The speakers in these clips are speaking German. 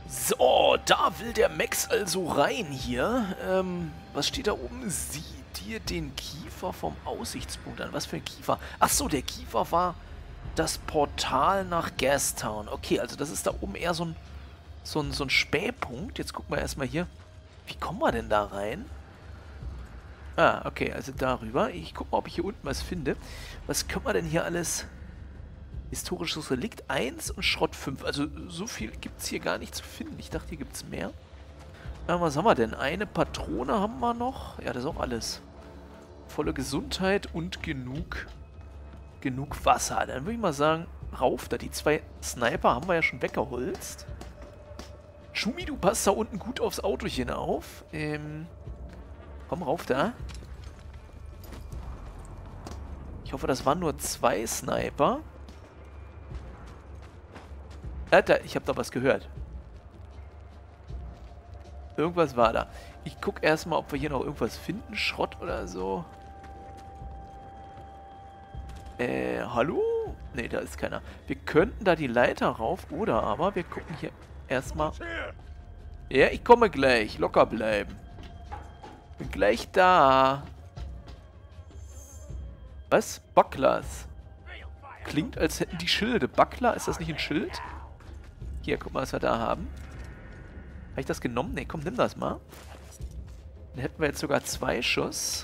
So, da will der Max also rein hier. Was steht da oben? Sieh dir den Kiefer vom Aussichtspunkt an. Was für ein Kiefer? Achso, der Kiefer war das Portal nach Gastown. Okay, also das ist da oben eher so ein Spähpunkt. Jetzt gucken wir erstmal hier. Wie kommen wir denn da rein? Ah, okay, also darüber. Ich gucke mal, ob ich hier unten was finde. Was können wir denn hier alles... Historisches Relikt 1 und Schrott 5. Also so viel gibt es hier gar nicht zu finden. Ich dachte, hier gibt es mehr. Was haben wir denn? Eine Patrone haben wir noch. Ja, das ist auch alles. Volle Gesundheit und genug Wasser. Dann würde ich mal sagen, rauf da. Die 2 Sniper haben wir ja schon weggeholzt. Schumi, du passt da unten gut aufs Autochen auf. Komm rauf da. Ich hoffe, das waren nur 2 Sniper. Ich habe da was gehört. Irgendwas war da. Ich gucke erstmal, ob wir hier noch irgendwas finden. Schrott oder so. Hallo? Ne, da ist keiner. Wir könnten da die Leiter rauf. Oder aber wir gucken hier erstmal. Ja, ich komme gleich. Locker bleiben. Bin gleich da. Was? Bucklers. Klingt, als hätten die Schilde. Buckler, ist das nicht ein Schild? Hier, guck mal, was wir da haben. Habe ich das genommen? Ne, komm, nimm das mal. Dann hätten wir jetzt sogar 2 Schuss.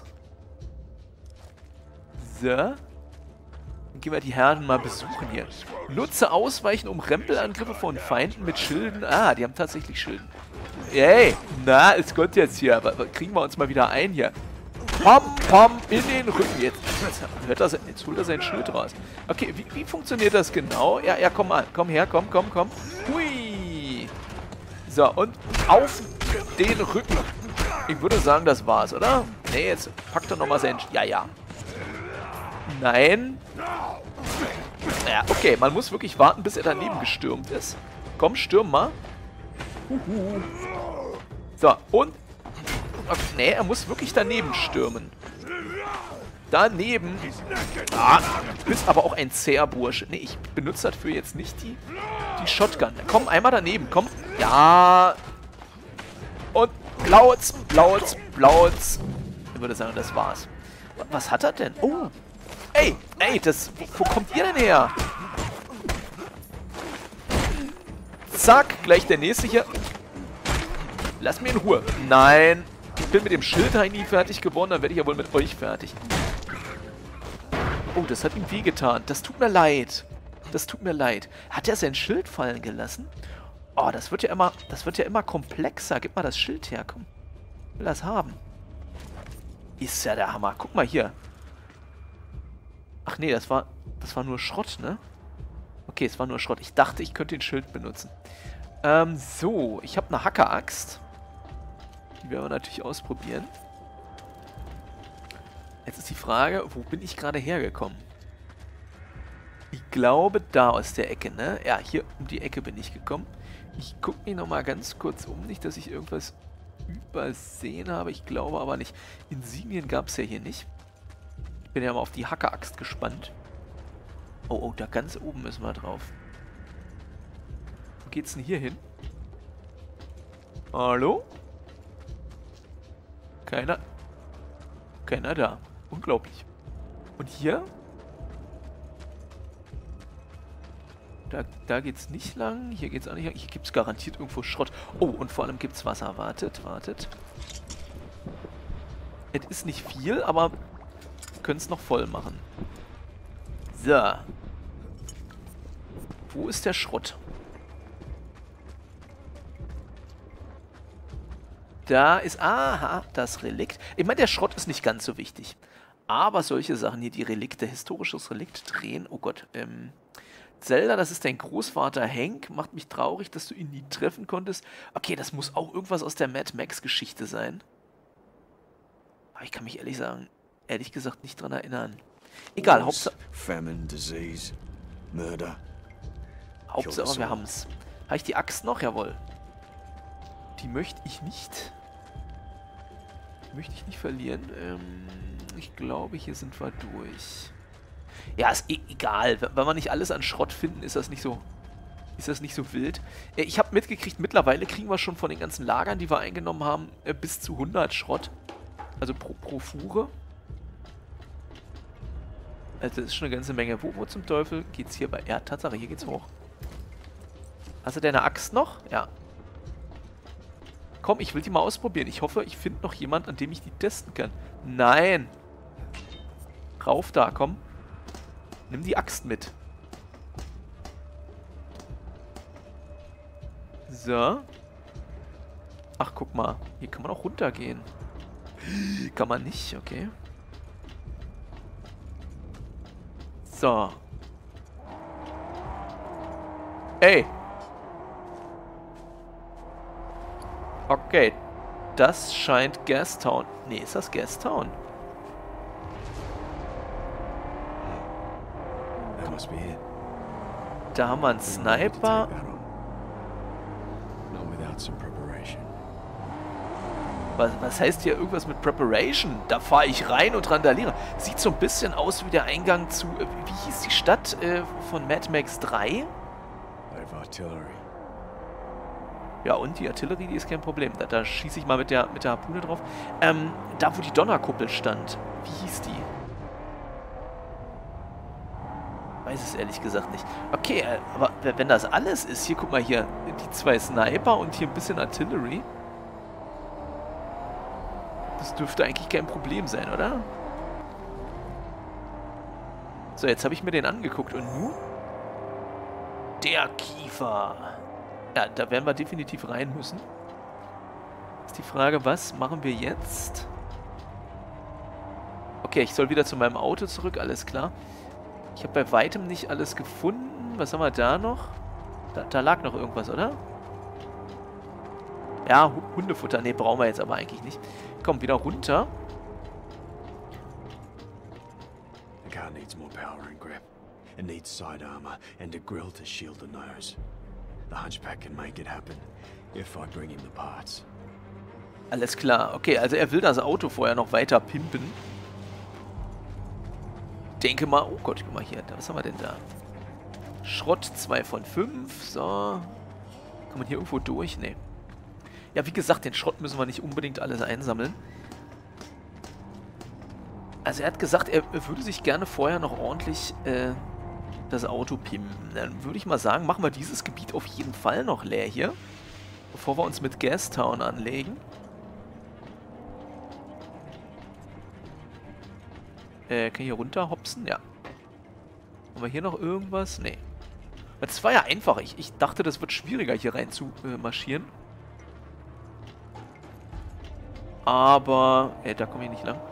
So. Dann gehen wir die Herden mal besuchen hier. Nutze Ausweichen, um Rempelangriffe von Feinden mit Schilden. Ah, die haben tatsächlich Schilden. Ey, na, es kommt jetzt hier. Aber kriegen wir uns mal wieder ein hier. Pom, pom, in den Rücken. Jetzt holt er sein Schild raus. Okay, wie funktioniert das genau? Ja, komm mal. Komm her, komm. Hui. So, und auf den Rücken. Ich würde sagen, das war's, oder? Nee, jetzt packt er nochmal sein... Ja. Nein. Ja, okay, man muss wirklich warten, bis er daneben gestürmt ist. Komm, stürm mal. So, und... Okay, nee, er muss wirklich daneben stürmen. Daneben. Ah, du bist aber auch ein zäher Bursche. Nee, ich benutze dafür jetzt nicht die Shotgun. Komm, einmal daneben, komm. Ja. Und Blauz. Ich würde sagen, das war's. Was hat er denn? Oh. Ey, wo kommt ihr denn her? Zack, gleich der nächste hier. Lass mir in Ruhe. Nein. Ich bin mit dem Schild nie fertig geworden, dann werde ich ja wohl mit euch fertig. Oh, das hat ihm wehgetan. Das tut mir leid. Hat er sein Schild fallen gelassen? Oh, das wird ja immer komplexer. Gib mal das Schild her, komm. Ich will das haben. Ist ja der Hammer. Guck mal hier. Ach nee, das war nur Schrott, ne? Okay, es war nur Schrott. Ich dachte, ich könnte den Schild benutzen. So, ich habe eine Hackeraxt. Die werden wir natürlich ausprobieren. Jetzt ist die Frage, wo bin ich gerade hergekommen? Ich glaube, da aus der Ecke, ne? Ja, hier um die Ecke bin ich gekommen. Ich gucke mich nochmal ganz kurz um. Nicht, dass ich irgendwas übersehen habe. Ich glaube aber nicht. Insignien gab es ja hier nicht. Ich bin ja mal auf die Hackeraxt gespannt. Oh, da ganz oben müssen wir drauf. Wo geht's denn hier hin? Hallo? Keiner da. Unglaublich. Und hier? Da geht's nicht lang. Hier geht's auch nicht lang. Hier gibt's garantiert irgendwo Schrott. Oh, und vor allem gibt's Wasser. Wartet. Es ist nicht viel, aber wir können es noch voll machen. So. Wo ist der Schrott? Da ist, aha, das Relikt. Ich meine, der Schrott ist nicht ganz so wichtig. Aber solche Sachen hier, die Relikte, historisches Relikt drehen. Oh Gott, Zelda, das ist dein Großvater Hank. Macht mich traurig, dass du ihn nie treffen konntest. Okay, das muss auch irgendwas aus der Mad Max-Geschichte sein. Aber ich kann mich ehrlich gesagt nicht dran erinnern. Egal, Hauptsache wir haben's. Habe ich die Axt noch? Jawohl. Die möchte ich nicht verlieren. Ich glaube, hier sind wir durch. Ja, ist egal. Wenn wir nicht alles an Schrott finden, ist das nicht so ist das nicht so wild. Ich habe mitgekriegt, mittlerweile kriegen wir schon von den ganzen Lagern, die wir eingenommen haben, bis zu 100 Schrott. Also pro Fuhre. Also das ist schon eine ganze Menge. Wo zum Teufel geht's hier bei... Ja, Tatsache, hier geht's hoch. Hast du deine Axt noch? Ja. Komm, ich will die mal ausprobieren. Ich hoffe, ich finde noch jemand, an dem ich die testen kann. Nein. Rauf da, komm. Nimm die Axt mit. So. Ach, guck mal. Hier kann man auch runtergehen. Kann man nicht, okay. So. Ey. Okay. Das scheint Gastown. Nee, ist das Gastown? Da haben wir einen Sniper. Was heißt hier irgendwas mit Preparation? Da fahre ich rein und randaliere. Sieht so ein bisschen aus wie der Eingang zu... wie hieß die Stadt von Mad Max 3? Ja, und die Artillerie, die ist kein Problem. Da schieße ich mal mit der Harpune drauf. Da, wo die Donnerkuppel stand. Wie hieß die? Weiß es ehrlich gesagt nicht. Okay, aber wenn das alles ist... Hier, guck mal hier. Die 2 Sniper und hier ein bisschen Artillerie. Das dürfte eigentlich kein Problem sein, oder? So, jetzt habe ich mir den angeguckt. Und nun? Der Kiefer. Ja, da werden wir definitiv rein müssen. Ist die Frage, was machen wir jetzt? Okay, ich soll wieder zu meinem Auto zurück, alles klar. Ich habe bei weitem nicht alles gefunden. Was haben wir da noch? Da lag noch irgendwas, oder? Ja, Hundefutter. Ne, brauchen wir jetzt aber eigentlich nicht. Komm, wieder runter. The car needs more power and grip. It needs side armor and a grill to shield the nose. The Hunchback can make it happen if I bring him the parts. Alles klar. Okay, also er will das Auto vorher noch weiter pimpen. Denke mal... Oh Gott, guck mal hier. Was haben wir denn da? Schrott 2 von 5. So. Kann man hier irgendwo durch? Nee. Ja, wie gesagt, den Schrott müssen wir nicht unbedingt alles einsammeln. Also er hat gesagt, er würde sich gerne vorher noch ordentlich das Auto pimpen. Dann würde ich mal sagen, machen wir dieses Gebiet auf jeden Fall noch leer hier. Bevor wir uns mit Gastown anlegen. Kann ich hier runter hopsen? Ja. Haben wir hier noch irgendwas? Nee. Das war ja einfach. Ich dachte, das wird schwieriger, hier rein zu marschieren. Aber... da komme ich nicht lang.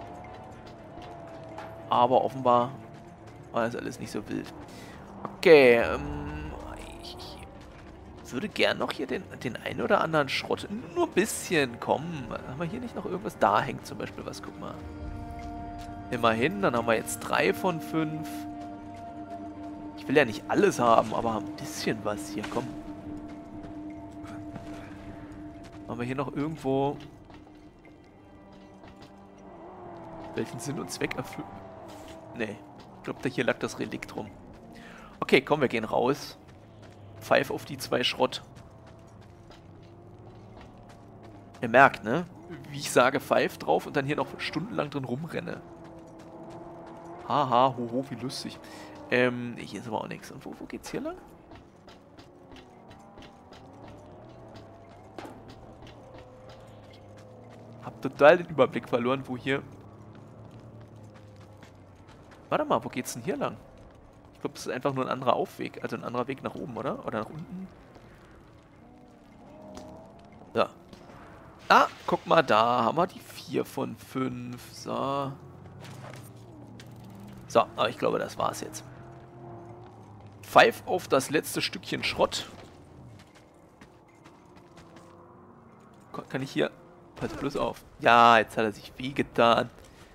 Aber offenbar war das alles nicht so wild. Okay, ich würde gern noch hier den einen oder anderen Schrott... Nur ein bisschen, komm. Haben wir hier nicht noch irgendwas? Da hängt zum Beispiel was, guck mal. Immerhin, dann haben wir jetzt 3 von 5. Ich will ja nicht alles haben, aber ein bisschen was hier, komm. Haben wir hier noch irgendwo... Welchen Sinn und Zweck erfüllt? Nee, ich glaube, hier lag das Relikt rum. Okay, komm, wir gehen raus. Pfeif auf die 2 Schrott. Ihr merkt, ne? Wie ich sage, Pfeif drauf und dann hier noch stundenlang drin rumrenne. Haha, hoho, wie lustig. Hier ist aber auch nichts. Und wo geht's hier lang? Hab total den Überblick verloren, wo hier... Warte mal, wo geht's denn hier lang? Ich glaube, das ist einfach nur ein anderer Aufweg. Also ein anderer Weg nach oben, oder? Oder nach unten? So. Ah, guck mal, da haben wir die 4 von 5. So. So, aber ich glaube, das war's jetzt. Pfeif auf das letzte Stückchen Schrott. Kann ich hier... Pass bloß auf. Ja, jetzt hat er sich wehgetan.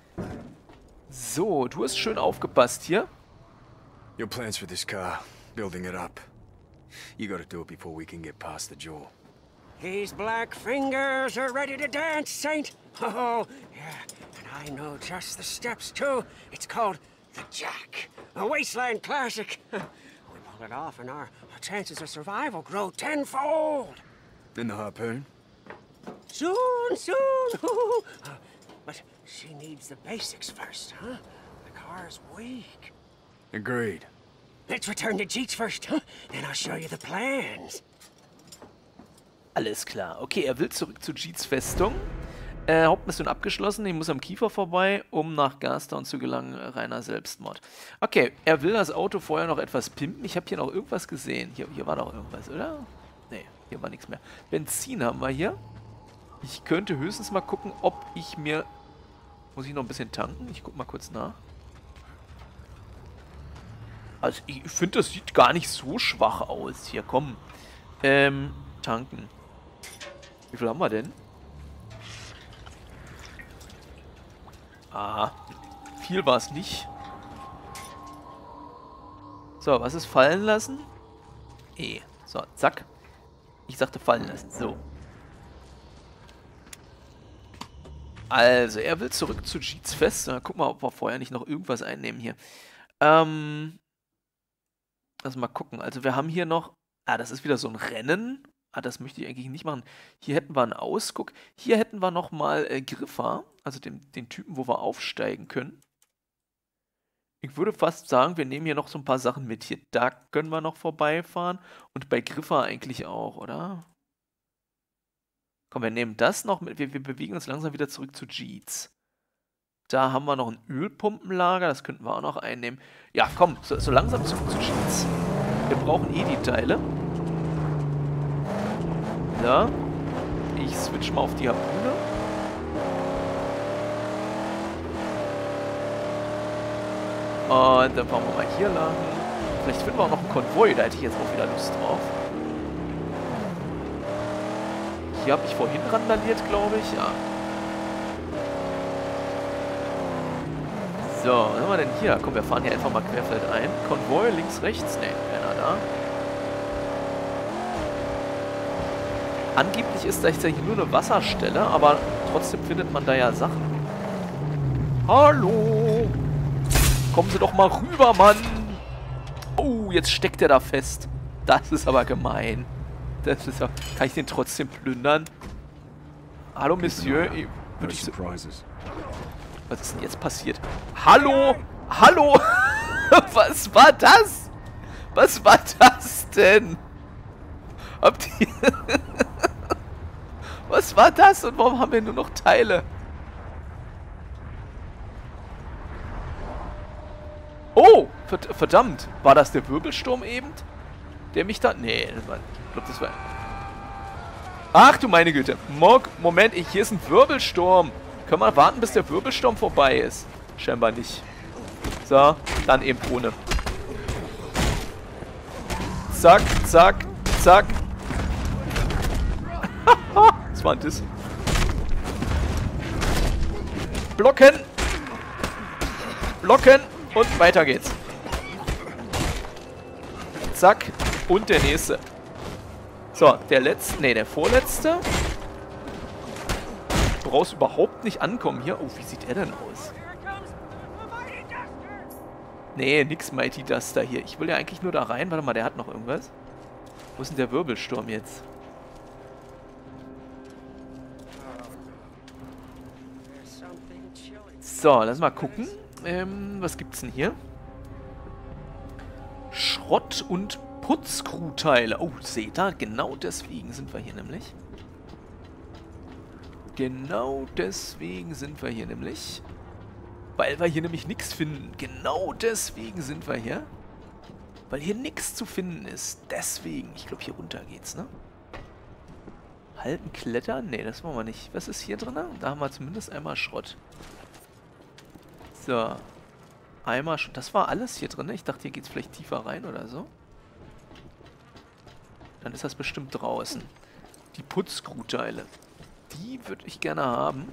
So, du hast schön aufgepasst hier. Your plans for this car, building it up. You gotta do it before we can get past the jaw. These black fingers are ready to dance, Saint. Oh, yeah, and I know just the steps, too. It's called the Jack, a Wasteland classic. We pull it off in our chances of survival grow tenfold. And the harpoon? Soon, soon. But she needs the basics first, huh? The car's weak. Agreed. Let's return to Jeets first, huh? Then I'll show you the plans. Alles klar. Okay, er will zurück zu Jeets Festung. Hauptmission abgeschlossen. Ich muss am Kiefer vorbei, um nach Gastown zu gelangen. Reiner Selbstmord. Okay, er will das Auto vorher noch etwas pimpen. Ich habe hier noch irgendwas gesehen. Hier war doch irgendwas, oder? Nee, hier war nichts mehr. Benzin haben wir hier. Ich könnte höchstens mal gucken, ob ich mir... Muss ich noch ein bisschen tanken? Ich guck mal kurz nach. Also, ich finde, das sieht gar nicht so schwach aus. Hier, komm. Tanken. Wie viel haben wir denn? Aha. Viel war es nicht. So, was ist fallen lassen? E. So, zack. Ich sagte fallen lassen. So. Also, er will zurück zu Jeets Fest. Guck mal, ob wir vorher nicht noch irgendwas einnehmen hier. Lass mal gucken. Also, wir haben hier noch... Ah, das ist wieder so ein Rennen. Ah, das möchte ich eigentlich nicht machen. Hier hätten wir einen Ausguck. Hier hätten wir nochmal Griffa. Also den Typen, wo wir aufsteigen können. Ich würde fast sagen, wir nehmen hier noch so ein paar Sachen mit. Hier, da können wir noch vorbeifahren. Und bei Griffa eigentlich auch, oder? Komm, wir nehmen das noch mit. Wir bewegen uns langsam wieder zurück zu Jeets. Da haben wir noch ein Ölpumpenlager. Das könnten wir auch noch einnehmen. Ja, komm, so langsam zurück zu Jeets. Wir brauchen eh die Teile. Ja. Ich switch mal auf die Harpune. Und dann fahren wir mal hier lang. Vielleicht finden wir auch noch einen Konvoi. Da hätte ich jetzt auch wieder Lust drauf. Hier habe ich vorhin randaliert, glaube ich. Ja. So, was haben wir denn hier? Komm, wir fahren hier einfach mal querfeldein. Konvoi links, rechts. Ne, keiner da. Angeblich ist das hier nur eine Wasserstelle, aber trotzdem findet man da ja Sachen. Hallo! Kommen Sie doch mal rüber, Mann! Oh, jetzt steckt er da fest. Das ist aber gemein. Das ist ja... Kann ich den trotzdem plündern? Hallo, Monsieur. Was ist denn jetzt passiert? Hallo! Hallo! Was war das? Was war das denn? Habt ihr... Was war das? Und warum haben wir nur noch Teile? Oh! Verdammt! War das der Wirbelsturm eben? Der mich da... Nee, das war... Ich glaube, das war... Ach du meine Güte! Moment, hier ist ein Wirbelsturm! Können wir warten, bis der Wirbelsturm vorbei ist? Scheinbar nicht. So, dann eben ohne. Zack, zack, zack. Was war das? Blocken! Blocken! Und weiter geht's. Zack. Und der nächste. So, der letzte. Ne, der vorletzte. Du brauchst überhaupt nicht ankommen hier. Oh, wie sieht er denn aus? Nee, nix Mighty Duster hier. Ich will ja eigentlich nur da rein. Warte mal, der hat noch irgendwas. Wo ist denn der Wirbelsturm jetzt? So, lass mal gucken. Was gibt's denn hier? Schrott- und Putzcrew-Teile. Oh, seht ihr? Genau deswegen sind wir hier nämlich. Genau deswegen sind wir hier nämlich. Weil wir hier nämlich nichts finden. Genau deswegen sind wir hier. Weil hier nichts zu finden ist. Deswegen. Ich glaube, hier runter geht's, ne? Halten, klettern? Ne, das wollen wir nicht. Was ist hier drin? Da haben wir zumindest einmal Schrott. So. Einmal schon. Das war alles hier drin. Ich dachte, hier geht es vielleicht tiefer rein oder so. Dann ist das bestimmt draußen. Die Putzcrew-Teile. Die würde ich gerne haben.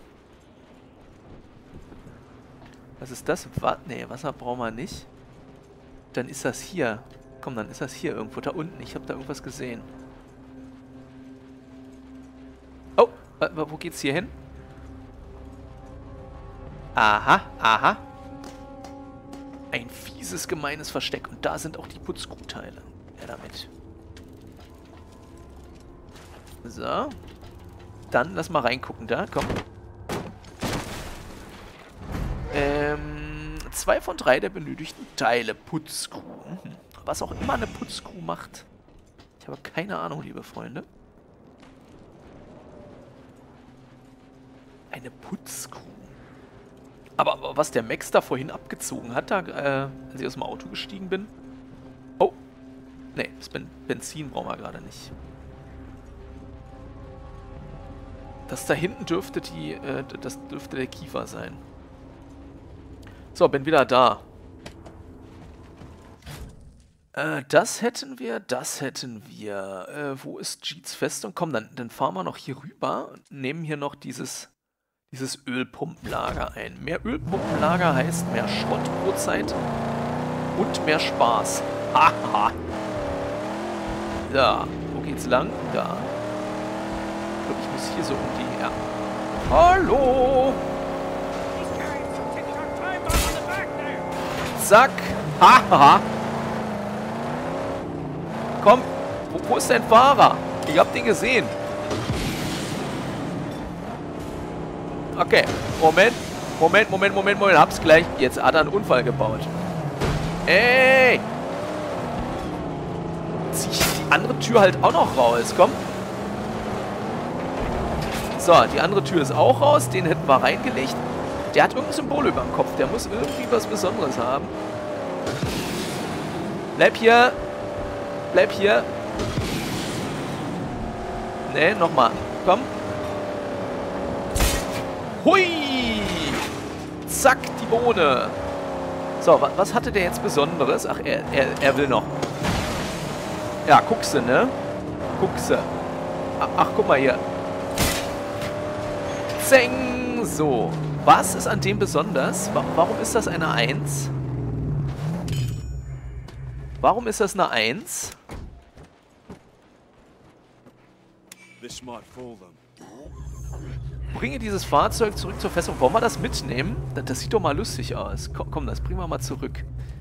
Was ist das? Ne, Wasser brauchen wir nicht. Dann ist das hier. Komm, dann ist das hier irgendwo da unten. Ich habe da irgendwas gesehen. Oh, wo geht's hier hin? Aha, aha. Ein fieses, gemeines Versteck. Und da sind auch die Putzcrew-Teile. Ja, damit. So. Dann lass mal reingucken da, komm. 2 von 3 der benötigten Teile. Putzkuh. Was auch immer eine Putzkuh macht. Ich habe keine Ahnung, liebe Freunde. Eine Putzkuh. Aber was der Max da vorhin abgezogen hat, da, als ich aus dem Auto gestiegen bin. Oh. Nee, das Benzin brauchen wir gerade nicht. Das da hinten dürfte das dürfte der Kiefer sein. So, bin wieder da. Das hätten wir, das hätten wir. Wo ist Jeets Festung? Komm, dann fahren wir noch hier rüber und nehmen hier noch dieses Ölpumpenlager ein. Mehr Ölpumpenlager heißt mehr Schrottbrotzeit und mehr Spaß. Haha. Da, wo geht's lang? Da. Ich glaube, ich muss hier so um die... Ja. Hallo! Zack. Haha. Komm, wo ist dein Fahrer? Ich hab den gesehen. Okay, Moment. Hab's gleich. Jetzt hat er einen Unfall gebaut. Ey! Zieh ich die andere Tür halt auch noch raus. Komm. So, die andere Tür ist auch raus. Den hätten wir reingelegt. Der hat irgendein Symbol über dem Kopf. Der muss irgendwie was Besonderes haben. Bleib hier. Bleib hier. Ne, nochmal. Komm. Hui! Zack, die Bohne. So, was hatte der jetzt Besonderes? Ach, er will noch. Ja, guckse, ne? Guckse. Ach, guck mal hier. Zeng! So. Was ist an dem besonders? Warum ist das eine 1? Warum ist das eine 1? Bringe dieses Fahrzeug zurück zur Festung. Wollen wir das mitnehmen? Das sieht doch mal lustig aus. Komm, das bringen wir mal zurück.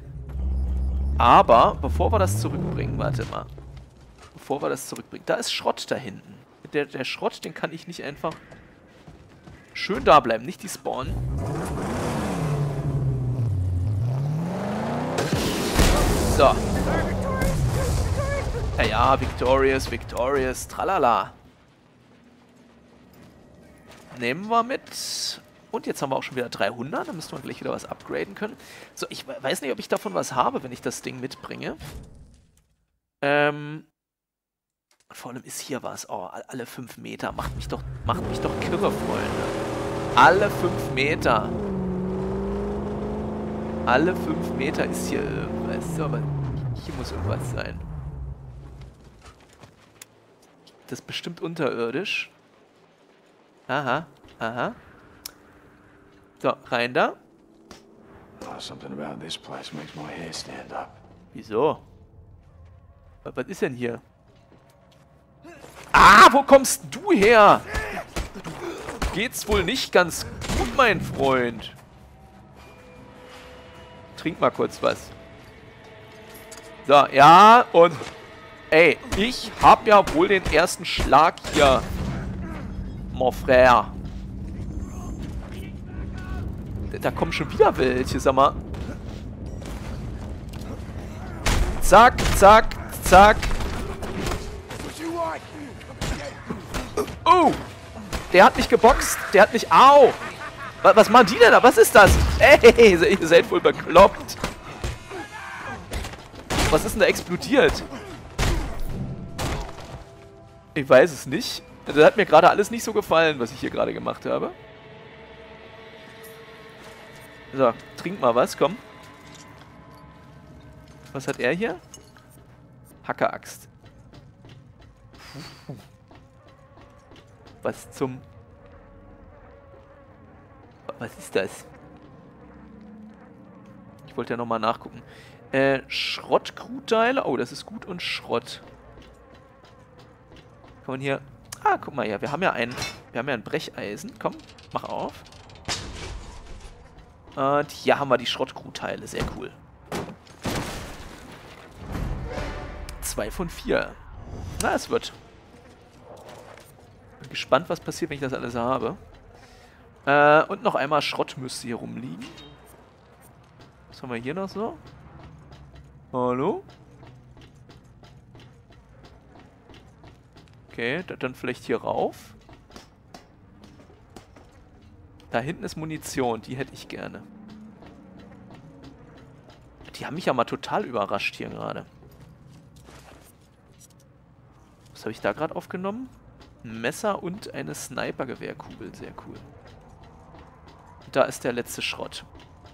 Aber, bevor wir das zurückbringen, warte mal. Bevor wir das zurückbringen. Da ist Schrott da hinten. Der Schrott, den kann ich nicht einfach schön da bleiben. Nicht die spawnen. So. Ja, Victorious, tralala. Nehmen wir mit. Und jetzt haben wir auch schon wieder 300. Da müssen wir gleich wieder was upgraden können. So, ich weiß nicht, ob ich davon was habe, wenn ich das Ding mitbringe. Vor allem ist hier was. Oh, alle 5 Meter. Macht mich doch kirre, Freunde. Alle 5 Meter. Alle 5 Meter ist hier irgendwas. So, aber hier muss irgendwas sein. Das ist bestimmt unterirdisch. Aha, aha. So, rein da. Wieso? Was ist denn hier? Ah, wo kommst du her? Geht's wohl nicht ganz gut, mein Freund. Trink mal kurz was. So, ja, und... Ey, ich hab ja wohl den ersten Schlag hier. Mon frère. Da kommen schon wieder welche, sag mal. Zack, zack, zack. Oh! Der hat mich geboxt. Der hat mich... Au! Was machen die denn da? Was ist das? Ey, ihr seid wohl bekloppt. Was ist denn da explodiert? Ich weiß es nicht. Das hat mir gerade alles nicht so gefallen, was ich hier gerade gemacht habe. So, trink mal was, komm. Was hat er hier? Hackeraxt. Was zum... Was ist das? Ich wollte ja nochmal nachgucken. Schrottkrutteile. Oh, das ist gut und Schrott. Kann man hier... Ah, guck mal hier. Wir haben ja ein Brecheisen. Komm, mach auf. Und hier haben wir die Schrottkrutteile. Sehr cool. 2 von 4. Na, es wird. Bin gespannt, was passiert, wenn ich das alles habe. Und noch einmal Schrott müsste hier rumliegen. Was haben wir hier noch so? Hallo? Okay, dann vielleicht hier rauf. Da hinten ist Munition, die hätte ich gerne. Die haben mich ja mal total überrascht hier gerade. Was habe ich da gerade aufgenommen? Ein Messer und eine Sniper-Gewehrkugel, sehr cool. Da ist der letzte Schrott.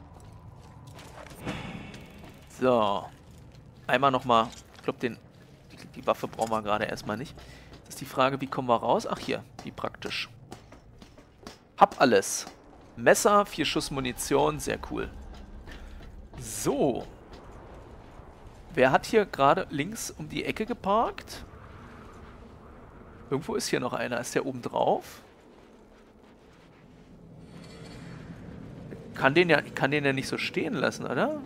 So. Einmal nochmal, ich glaube, die Waffe brauchen wir gerade erstmal nicht. Das ist die Frage, wie kommen wir raus? Ach hier, wie praktisch. Hab alles. Messer, 4 Schuss Munition, sehr cool. So. Wer hat hier gerade links um die Ecke geparkt? Irgendwo ist hier noch einer. Ist der oben drauf? Ich kann den ja nicht so stehen lassen, oder?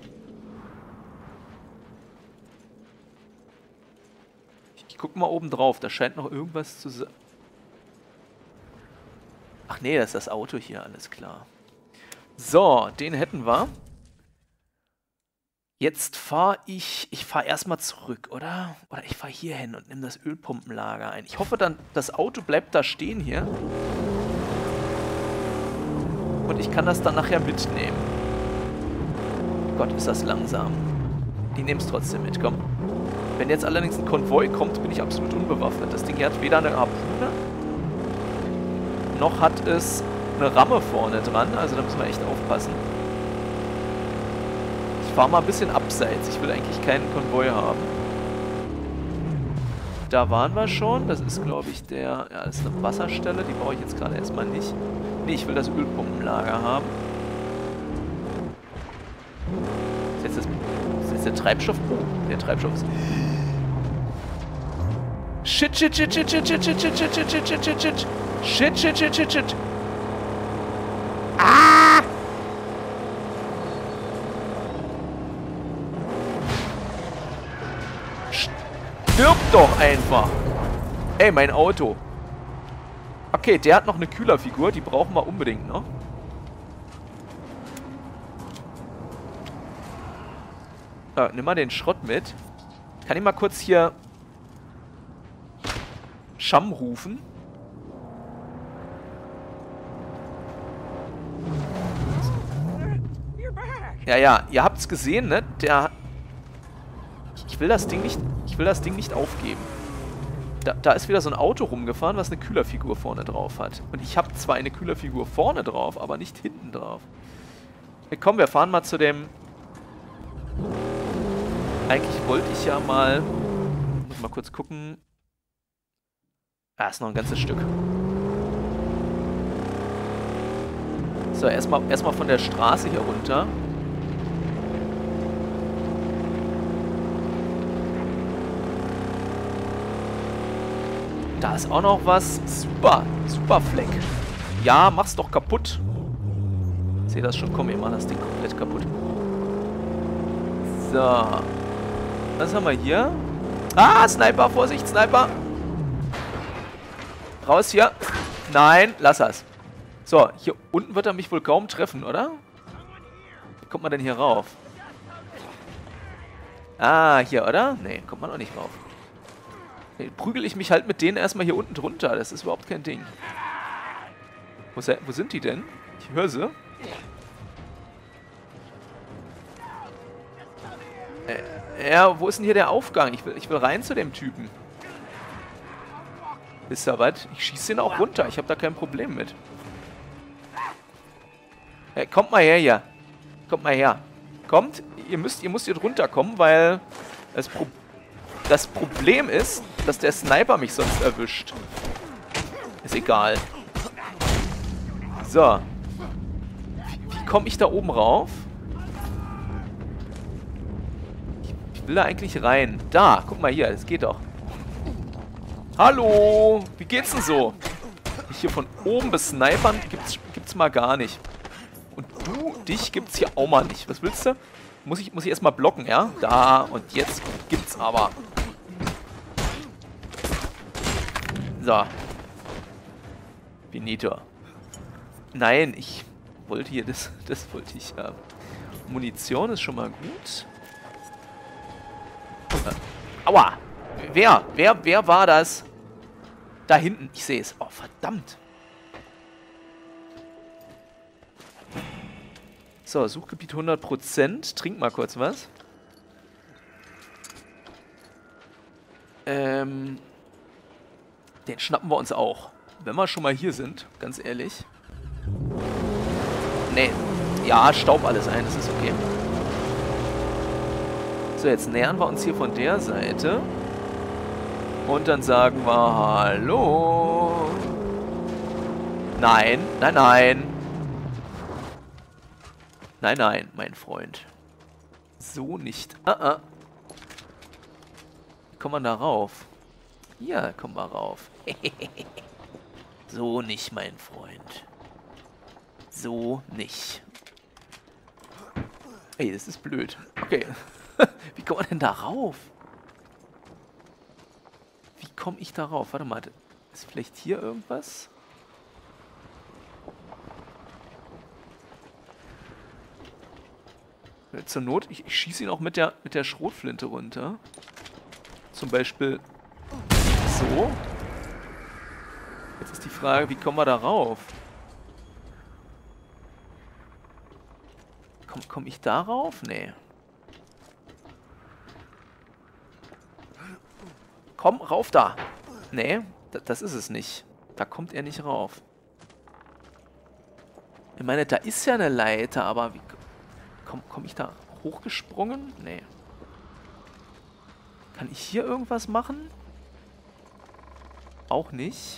Ich guck mal oben drauf. Da scheint noch irgendwas zu sein. Ach nee, das ist das Auto hier, alles klar. So, den hätten wir. Jetzt fahre ich fahre erstmal zurück, oder? Oder ich fahre hier hin und nehme das Ölpumpenlager ein. Ich hoffe dann, das Auto bleibt da stehen hier. Und ich kann das dann nachher mitnehmen. Gott, ist das langsam. Ich nehme es trotzdem mit, komm. Wenn jetzt allerdings ein Konvoi kommt, bin ich absolut unbewaffnet. Das Ding hier hat weder eine Harpune, noch hat es eine Ramme vorne dran. Also da müssen wir echt aufpassen. Ich fahre mal ein bisschen abseits. Ich will eigentlich keinen Konvoi haben. Da waren wir schon. Das ist, glaube ich, Ja, das ist eine Wasserstelle. Die brauche ich jetzt gerade erstmal nicht. Nee, ich will das Ölpumpenlager haben. Ist jetzt der Treibstoff? Oh, der Treibstoff ist... Shit, shit, shit, shit, shit, shit, shit, shit, shit, shit, shit, shit, shit, shit. Shit, shit, shit, shit, shit. Ah! Stirb doch einfach! Ey, mein Auto. Okay, der hat noch eine Kühlerfigur, die brauchen wir unbedingt noch. Nimm mal den Schrott mit. Kann ich mal kurz hier Scham rufen? Ja, ihr habt's gesehen, ne? Ich will das Ding nicht aufgeben. Da ist wieder so ein Auto rumgefahren, was eine Kühlerfigur vorne drauf hat. Und ich habe zwar eine Kühlerfigur vorne drauf, aber nicht hinten drauf. Hey, komm, wir fahren mal zu dem... Eigentlich wollte ich ja mal... Muss mal kurz gucken. Ah, ist noch ein ganzes Stück. So, erstmal von der Straße hier runter. Da ist auch noch was. Super, super Fleck. Ja, mach's doch kaputt. Ich sehe das schon kommen, wir machen das Ding komplett kaputt. So. Was haben wir hier? Ah, Sniper, Vorsicht, Sniper. Raus hier. Nein, lass das. So, hier unten wird er mich wohl kaum treffen, oder? Wie kommt man denn hier rauf? Ah, hier, oder? Nee, kommt man auch nicht rauf. Nee, prügel ich mich halt mit denen erstmal hier unten drunter. Das ist überhaupt kein Ding. Wo sind die denn? Ich höre sie. Ja, wo ist denn hier der Aufgang? Ich will rein zu dem Typen. Wisst ihr was? Ich schieße den auch runter. Ich habe da kein Problem mit. Hey, kommt mal her hier. Kommt mal her. Kommt. Ihr müsst hier drunter kommen, weil das Problem ist, dass der Sniper mich sonst erwischt. Ist egal. So. Wie komme ich da oben rauf? Ich will da eigentlich rein. Da, guck mal hier, das geht doch. Hallo, wie geht's denn so? Ich hier von oben besnipern gibt's mal gar nicht. Und dich gibt's hier auch mal nicht. Was willst du? Muss ich erstmal blocken, ja? Da, und jetzt gibt's aber. So. Benito. Nein, ich wollte hier das wollte ich haben. Munition ist schon mal gut. Aua! Wer war das? Da hinten, ich sehe es. Oh, verdammt. So, Suchgebiet 100%. Trink mal kurz was. Den schnappen wir uns auch. Wenn wir schon mal hier sind, ganz ehrlich. Nee. Ja, staub alles ein, das ist okay. So, jetzt nähern wir uns hier von der Seite. Und dann sagen wir Hallo. Nein, nein, nein. Nein, nein, mein Freund. So nicht. Wie kommt man da rauf? Hier kommen wir rauf. So nicht, mein Freund. So nicht. Ey, das ist blöd. Okay. Wie kommt man denn da rauf? Wie komme ich da rauf? Warte mal, ist vielleicht hier irgendwas? Zur Not, ich schieße ihn auch mit der Schrotflinte runter. Zum Beispiel so. Jetzt ist die Frage, wie kommen wir da rauf? Komm ich da rauf? Nee. Komm, rauf da. Nee, das ist es nicht. Da kommt er nicht rauf. Ich meine, da ist ja eine Leiter, aber wie... Komm ich da hochgesprungen? Nee. Kann ich hier irgendwas machen? Auch nicht.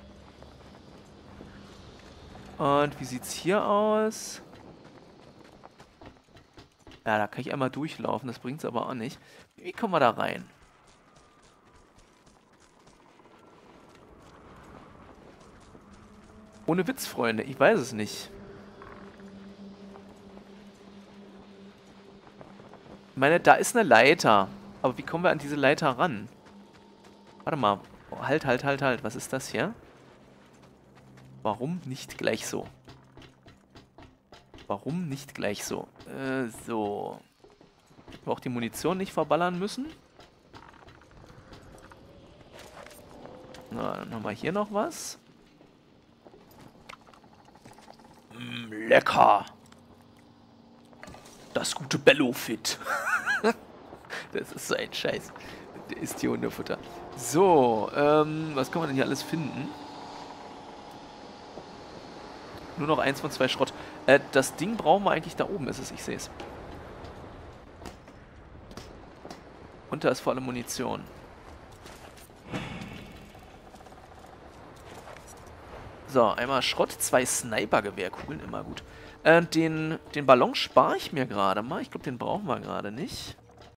Und wie sieht's hier aus? Ja, da kann ich einmal durchlaufen, das bringt's aber auch nicht. Wie kommen wir da rein? Ohne Witz, Freunde, ich weiß es nicht. Ich meine, da ist eine Leiter. Aber wie kommen wir an diese Leiter ran? Warte mal. Oh, halt. Was ist das hier? Warum nicht gleich so? Warum nicht gleich so? So. Wir auch die Munition nicht verballern müssen. Na, dann haben wir hier noch was. Lecker. Das gute Bello-Fit. Das ist so ein Scheiß. Der isst hier Hundefutter. So, was kann man denn hier alles finden? Nur noch 1 von 2 Schrott. Das Ding brauchen wir eigentlich da oben, ist es, ich sehe es. Und da ist vor allem Munition. So, einmal Schrott, 2 Sniper-Gewehrkugeln, immer gut. Den Ballon spare ich mir gerade mal. Ich glaube, den brauchen wir gerade nicht.